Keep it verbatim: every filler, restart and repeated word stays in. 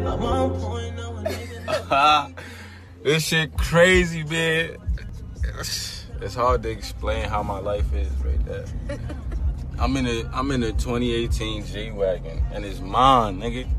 This shit crazy, man. It's hard to explain how my life is right there. I'm in a I'm in a twenty eighteen G-Wagon and it's mine, nigga.